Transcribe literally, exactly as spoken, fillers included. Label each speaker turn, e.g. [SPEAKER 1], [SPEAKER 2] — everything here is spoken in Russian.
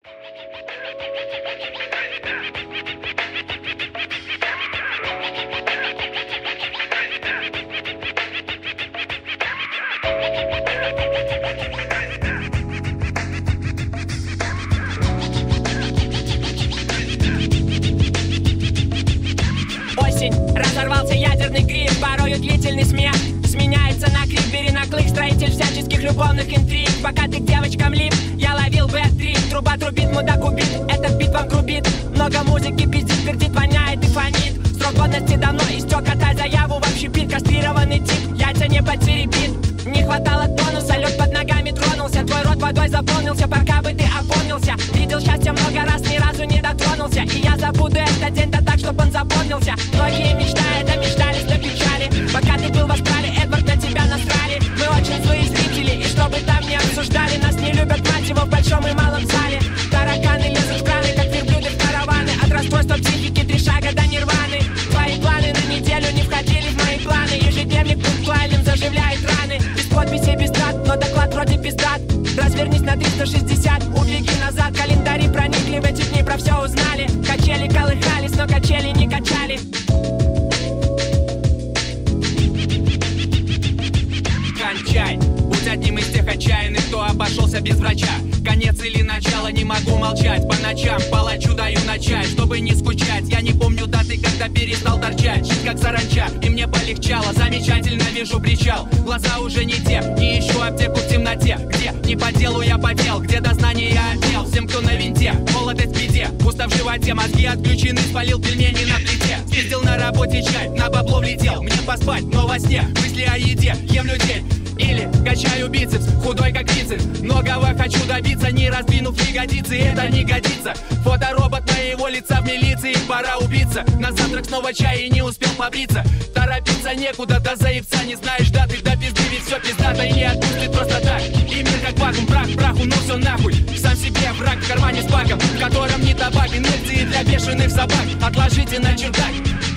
[SPEAKER 1] Осень, разорвался ядерный гриб, порою длительный смех сменяется на крик, бери на клык, строитель всяческих любовных интриг. Пока ты к девочкам лип, я ловил бэ три. Труба трубит, мудак убит, этот бит вам грубит. Много музыки пиздит, пердит, воняет и фонит. Срок годности давно истек, отдай заяву в общепит. Кастрированный тип, яйца не подцеребит. Не хватало тонуса, лед под ногами тронулся. Твой рот водой заполнился, пока бы ты опомнился. Видел счастье много раз, ни разу не дотронулся. И я забуду этот день, да так, чтоб он запомнился. Многие мечтают, да мечтались до печали. Пока ты был в Австралии, Эдвард, на тебя насрали. Мы очень злые зрители, и чтобы там не обсуждали. Нас не любят, мать его, в большом и малом зале. Тараканы лезут в краны, как верблюды в караваны. От расстройства психики три шага до нирваны. Твои планы на неделю не входили в мои планы. Ежедневник буквально заживляет раны. Без подписи, без трат, но доклад вроде пиздат. Развернись на триста шестьдесят, убеги назад. Календари проникли в эти дни, про все узнали. Качели колыхались, но качели не качали.
[SPEAKER 2] Кончай, будь одним из тех отчаянных, кто обошелся без врача. Конец или начало, не могу молчать. По ночам палачу даю начать, чтобы не скучать. Я не помню даты, когда перестал торчать. Жить как саранча, и мне полегчало. Замечательно вижу причал, глаза уже не те. Не ищу аптеку в темноте, где не по делу я потел, где дознание я отдел. Всем, кто на винте, молодость в беде. Пусто в животе, мозги отключены, спалил пельмени на плите. Съездил на работе чай, на бабло влетел. Мне поспать, но во сне мысли о еде. Ем людей или качаю бицепс, худой как бицепс. Многого хочу добиться, не раздвинув ягодицы. Это не годится. Фоторобот моего лица в милиции. Пора убиться. На завтрак снова чай и не успел побриться. Торопиться некуда, до заебца не знаешь даты. Да пизды, ведь все пиздато и не отпустит просто так. И мир как вакуум, прах праху, ну все нахуй. Сам себе враг в кармане с баком, в котором не табак, инъекции для бешеных собак. Отложите на чердак.